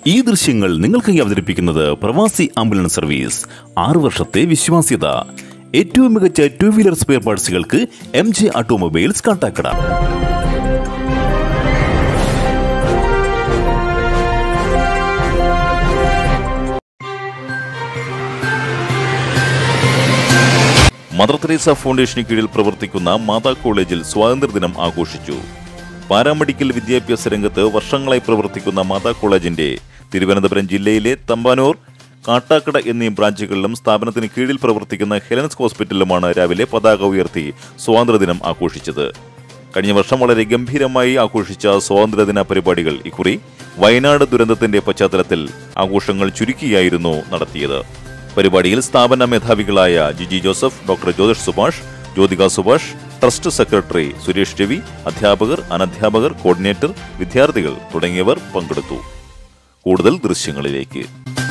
ഈ ദൃശ്യങ്ങൾ നിങ്ങൾക്കായി അവതരിപ്പിക്കുന്നത് പ്രവാസി ആംബുലൻസ് സർവീസ്. 6 വർഷത്തെ വിശ്വാസ്യത. ഏറ്റവും മികച്ച 2 വീലർ സ്പെയർ പാർട്സുകൾക്ക് MJ automobiles Kattakada. Mother Teresa ഫൗണ്ടേഷന് കീഴിൽ പ്രവർത്തിക്കുന്ന മാതാ കോളേജിൽ സ്വാതന്ത്ര്യദിനം ആഘോഷിച്ചു. പാരാമെഡിക്കൽ വിദ്യാഭ്യാസ രംഗത്ത് വർഷങ്ങളായി പ്രവർത്തിക്കുന്ന മാതാ കോളേജിന്റെ തിരുവനന്തപുരം ജില്ലയിലെ തമ്പാനൂർ, കാട്ടാക്കട എന്നീ ബ്രാഞ്ചുകളിലും സ്ഥാപനത്തിന് കീഴിൽ പ്രവർത്തിക്കുന്ന ഹെലൻസ് ഹോസ്പിറ്റലിലുമാണ് രാവിലെ പതാക ഉയർത്തി സ്വാതന്ത്ര്യദിനം ആഘോഷിച്ചത്. കഴിഞ്ഞ വർഷം വളരെ ഗംഭീരമായി ആഘോഷിച്ച സ്വാതന്ത്ര്യദിന പരിപാടികൾ ഇക്കുറി വയനാട് ദുരന്തത്തിന്റെ പശ്ചാത്തലത്തിൽ ആഘോഷങ്ങൾ ചുരുക്കിയായിരുന്നു നടത്തിയത്. പരിപാടിയിൽ സ്ഥാപന മേധാവികളായ Jiji Joseph, doctor Jyothish Subhash, Jyothika Subhash, trust secretary Suresh Ravi, അധ്യാപകർ, അനധ്യാപകർ, കോർഡിനേറ്റർ, വിദ്യാർത്ഥികൾ തുടങ്ങിയവർ പങ്കെടുത്തു. കൂടുതൽ ദൃശ്യങ്ങളിലേക്ക്.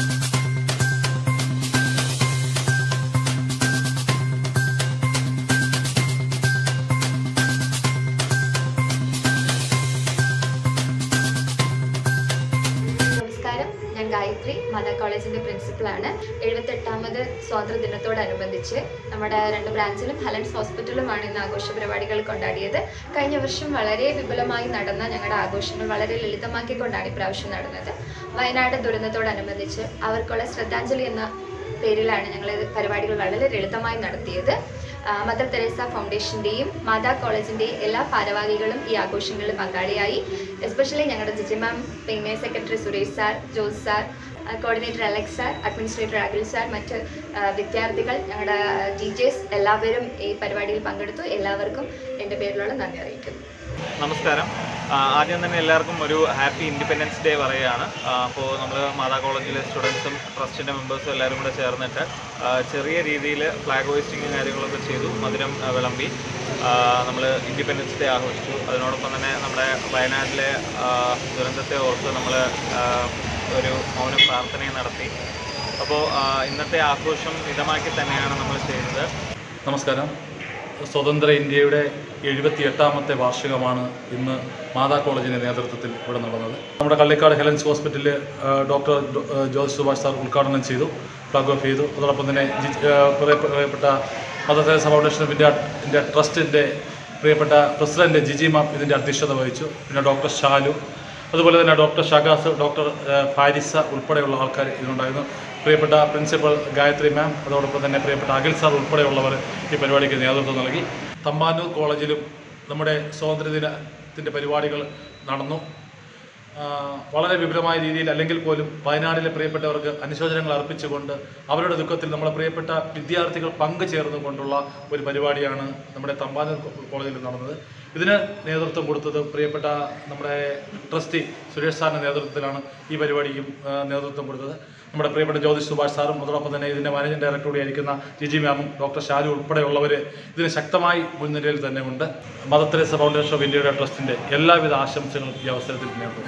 ഞാൻ ഗായത്രി, മാതാ കോളേജിൻ്റെ പ്രിൻസിപ്പളാണ്. 78ാമത് സ്വാതന്ത്ര്യ ദിനത്തോടനുബന്ധിച്ച് നമ്മുടെ 2 ബ്രാഞ്ചിലും ഹെലൻസ് ഹോസ്പിറ്റലുമാണ് ഇന്ന് ആഘോഷ പരിപാടികൾ കൊണ്ടാടിയത്. കഴിഞ്ഞ വർഷം വളരെ വിപുലമായി നടന്ന ഞങ്ങളുടെ ആഘോഷങ്ങൾ വളരെ ലളിതമാക്കിക്കൊണ്ടാണ് ഇപ്രാവശ്യം നടന്നത്. വയനാട് ദുരന്തത്തോടനുബന്ധിച്ച് അവർക്കുള്ള ശ്രദ്ധാഞ്ജലി എന്ന പേരിലാണ് ഞങ്ങൾ പരിപാടികൾ വളരെ ലളിതമായി നടത്തിയത്. മദർ തെരേസ ഫൗണ്ടേഷൻ്റെയും മാതാ കോളേജിൻ്റെയും എല്ലാ ഭാരവാഹികളും ഈ ആഘോഷങ്ങളിൽ പങ്കാളിയായി. എസ്പെഷ്യലി ഞങ്ങളുടെ ജിജി മാം, പിന്നെ secretary Suresh sir, Jose sir, coordinator Alex sir, administrator Akhil sir, മറ്റ് വിദ്യാർത്ഥികൾ, ഞങ്ങളുടെ ടീച്ചേഴ്സ് എല്ലാവരും ഈ പരിപാടിയിൽ പങ്കെടുത്തു. എല്ലാവർക്കും എൻ്റെ പേരിലുള്ള നന്ദി അറിയിക്കുന്നു. നമസ്കാരം. ആദ്യം തന്നെ എല്ലാവർക്കും ഒരു ഹാപ്പി ഇൻഡിപെൻഡൻസ് ഡേ പറയുകയാണ്. അപ്പോൾ നമ്മൾ മാതാ കോളേജിലെ സ്റ്റുഡൻസും ട്രസ്റ്റിൻ്റെ മെമ്പേഴ്സും എല്ലാവരും കൂടെ ചേർന്നിട്ട് ചെറിയ രീതിയിൽ ഫ്ലാഗ് ഹോയിസ്റ്റിങ്ങും കാര്യങ്ങളൊക്കെ ചെയ്തു, മധുരം വിളമ്പി നമ്മൾ ഇൻഡിപെൻഡൻസ് ഡേ ആഘോഷിച്ചു. അതിനോടൊപ്പം തന്നെ നമ്മുടെ വയനാട്ടിലെ ദുരന്തത്തെ ഓർത്ത് നമ്മൾ ഒരു മൗന പ്രാർത്ഥനയും നടത്തി. അപ്പോൾ ഇന്നത്തെ ആഘോഷം മിതമാക്കി തന്നെയാണ് നമ്മൾ ചെയ്തത്. നമസ്കാരം. സ്വതന്ത്ര ഇന്ത്യയുടെ 78ാമത്തെ വാർഷികമാണ് ഇന്ന് മാതാ കോളേജിൻ്റെ നേതൃത്വത്തിൽ ഇവിടെ നടന്നത്. നമ്മുടെ കള്ളിക്കാട് ഹെലൻസ് ഹോസ്പിറ്റലിൽ ഡോക്ടർ ജ്യോതിഷ് സുഭാഷ് സാർ ഉദ്ഘാടനം ചെയ്തു, ഫ്ലാഗ് ഓഫ് ചെയ്തു. അതോടൊപ്പം തന്നെ പ്രിയപ്പെട്ട mother Teresa foundation of India ട്രസ്റ്റിൻ്റെ പ്രിയപ്പെട്ട പ്രസിഡന്റ് ജിജി മാം ഇതിൻ്റെ അധ്യക്ഷത വഹിച്ചു. പിന്നെ ഡോക്ടർ ഷാലു, അതുപോലെ തന്നെ ഡോക്ടർ ഷഗാസ്, ഡോക്ടർ ഫാരിസ ഉൾപ്പെടെയുള്ള ആൾക്കാർ ഇതിനുണ്ടായിരുന്നു. പ്രിയപ്പെട്ട പ്രിൻസിപ്പൽ ഗായത്രി മാം, അതോടൊപ്പം തന്നെ പ്രിയപ്പെട്ട അഖിൽ സാർ ഉൾപ്പെടെയുള്ളവർ ഈ പരിപാടിക്ക് നേതൃത്വം നൽകി. തമ്പാനൂർ കോളേജിലും നമ്മുടെ സ്വാതന്ത്ര്യദിനത്തിൻ്റെ പരിപാടികൾ നടന്നു. വളരെ വിപുലമായ രീതിയിൽ അല്ലെങ്കിൽ പോലും വയനാട്ടിലെ പ്രിയപ്പെട്ടവർക്ക് അനുശോചനങ്ങൾ അർപ്പിച്ചുകൊണ്ട് അവരുടെ ദുഃഖത്തിൽ നമ്മുടെ പ്രിയപ്പെട്ട വിദ്യാർത്ഥികൾ പങ്കുചേർന്നുകൊണ്ടുള്ള ഒരു പരിപാടിയാണ് നമ്മുടെ തമ്പാനൂർ കോളേജിൽ നടന്നത്. ഇതിന് നേതൃത്വം കൊടുത്തത് പ്രിയപ്പെട്ട നമ്മുടെ ട്രസ്റ്റി സുരേഷ് സാറിൻ്റെ നേതൃത്വത്തിലാണ് ഈ പരിപാടിക്കും നേതൃത്വം കൊടുത്തത്. നമ്മുടെ പ്രിയപ്പെട്ട ജ്യോതിഷ് സുഭാഷ് സാറും അതോടൊപ്പം തന്നെ ഇതിൻ്റെ മാനേജിംഗ് ഡയറക്ടർ കൂടിയായിരിക്കുന്ന ജിജി മാമും ഡോക്ടർ ഷാലു ഉൾപ്പെടെയുള്ളവർ ഇതിന് ശക്തമായി മുൻനിരയിൽ തന്നെ ഉണ്ട്. മദർ തെരേസ ഫൗണ്ടേഷൻ ഓഫ് ഇന്ത്യയുടെ ട്രസ്റ്റിൻ്റെ എല്ലാവിധ ആശംസകളും ഈ അവസരത്തിൽ നേർന്നു.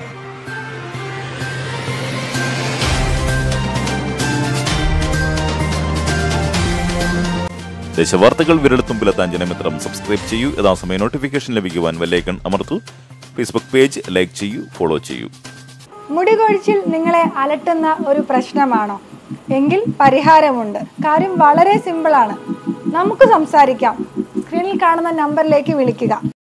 ദേശവാർത്തകൾ വിരൽത്തുമ്പിലെത്താൻ ജനമിത്രം സബ്സ്ക്രൈബ് ചെയ്യൂ. യഥാസമയം നോട്ടിഫിക്കേഷൻ ലഭിക്കുവാൻ ബെല്ലൈക്കൺ അമർത്തൂ. ഫേസ്ബുക്ക് പേജ് ലൈക്ക് ചെയ്യൂ, ഫോളോ ചെയ്യൂ. മുടി കൊഴിച്ചിൽ നിങ്ങളെ അലട്ടുന്ന ഒരു പ്രശ്നമാണോ? എങ്കിൽ പരിഹാരമുണ്ട്. കാര്യം വളരെ സിമ്പിളാണ്. നമുക്ക് സംസാരിക്കാം. സ്ക്രീനിൽ കാണുന്ന നമ്പറിലേക്ക് വിളിക്കുക.